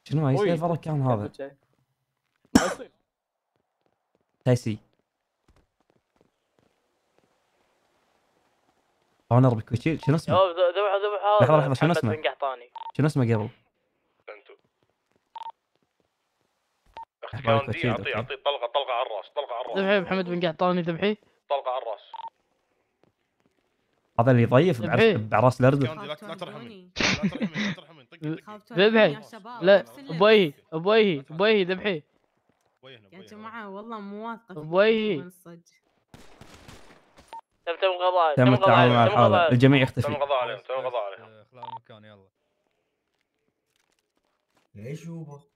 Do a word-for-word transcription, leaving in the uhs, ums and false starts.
شنو ما يصير فرق كان هذا؟ ما يصير. تايسي اونر بكوتشي شنو اسمه؟ ذبح ذبح هذا. لحظه لحظه شنو اسمه؟ محمد بن قحطاني. شنو اسمه قبل؟ انتو كان دي اعطيه اعطيه طلقه طلقه على الراس طلقه على الراس. ذبحي محمد بن قحطاني ذبحي. طلقه على الراس. هذا اللي يضيف بعراس الارض. لا لا ترحمين لا ترحمين لا ترحمين طقي ذبحي. لا ابوي ابوي ابوي ذبحي يا جماعه والله مو واثقه ابوي. تم تم قضاء تم التعامل مع الحالة، الجميع يختفي. تم القضاء عليهم تم القضاء عليهم. خلال المكان يلا. ليش يوبا؟